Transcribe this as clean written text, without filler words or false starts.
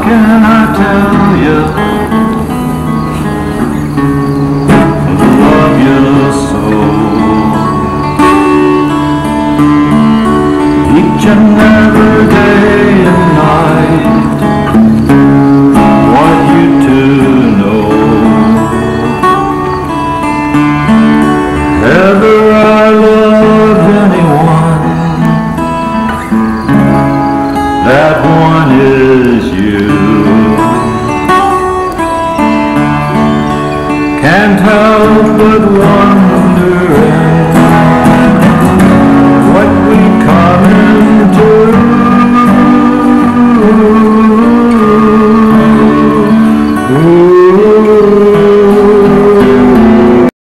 can I tell you? I love you so. Each and every day and night, want you to know. Ever